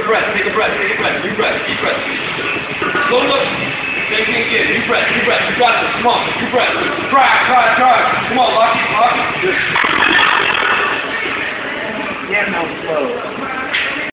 breath, take a breath, take a breath, deep breath, deep breath. Slow look. Same thing again, deep breath, deep breath. You got this, come on, deep breath. Try. Come on, lock it. Yeah, no, slow.